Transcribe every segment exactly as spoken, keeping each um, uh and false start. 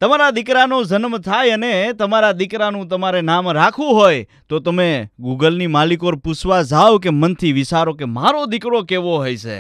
તમારા દીકરાનો જન્મ થાય અને તમારા દીકરાનું તમારે નામ રાખવું હોય તો તમે ગૂગલની માલિકોર પૂછવા જાઓ કે મનથી વિચારો કે મારો દીકરો કેવો હોય છે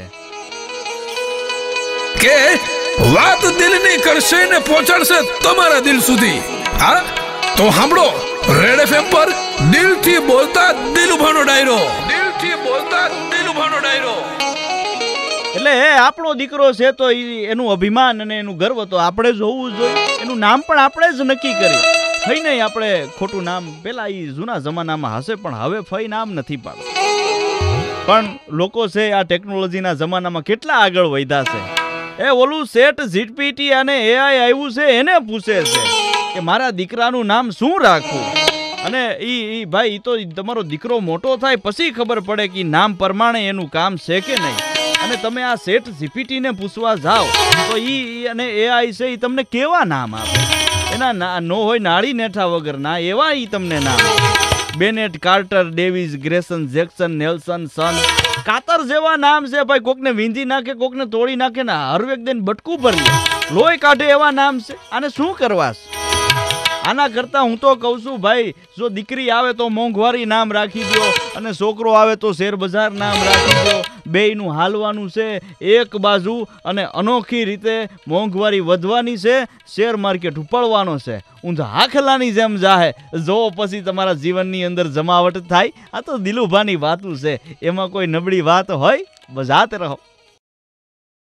કે વાત દિલની કરશે ને પહોંચાડશે તમારા દિલ સુધી। હા તો સાંભળો રેડ એફએમ પર દિલથી બોલતા દિલુભાનો ડાયરો, દિલથી બોલતા દિલુભાનો ડાયરો। એટલે આપણો દીકરો છે તો એનું અભિમાન અને એનું ગર્વ તો આપણે જ હોવું જોઈએ। એનું નામ પણ આપણે જ નક્કી કરી ફઈ નહીં આપણે ખોટું નામ પેલા એ જૂના જમાનામાં હશે પણ હવે ફઈ નામ નથી પાડતું। પણ લોકો છે આ ટેકનોલોજીના જમાનામાં કેટલા આગળ વધ્યા છે। એ ઓલું સેટ જીપીટી અને એઆઈ આવ્યું છે એને પૂછે છે કે મારા દીકરાનું નામ શું રાખવું અને ઈ ઈ ભાઈ તો તમારો દીકરો મોટો થાય પછી ખબર પડે કે નામ પ્રમાણે એનું કામ છે કે નહીં। અને તમે આ સેટ જીપીટી ને પૂછવા જાઓ તો ઈ અને એઆઈ છે ઈ તમને કેવા નામ આપે એના નો હોય નાળી નેઠા વગર ના એવા ઈ તમને નામ આપે। Bennett, Carter, Davis, Grayson, Jackson, Nelson, son, કાતર જેવા નામ છે ભાઈ। કોકને વીંધી નાખે કોકને તોડી નાખે ને હરવેક દિન બટકું ભરી લોહી કાઢે એવા નામ છે। આને શું કરવા? આના કરતા હું તો કહું છું ભાઈ જો દીકરી આવે તો મોંઘવારી નામ રાખી દો અને છોકરો આવે તો શેર બજાર નામ રાખી દો। બેયનું હાલવાનું છે એક બાજુ અને અનોખી રીતે મોંઘવારી વધવાની છે, શેર માર્કેટ ઉપડવાનો છે। ઊંધા હાખલાની જેમ જાહે જો પછી તમારા જીવનની અંદર જમાવટ થાય। આ તો દિલુભાની વાતું છે, એમાં કોઈ નબળી વાત હોય? બજાતે રહો।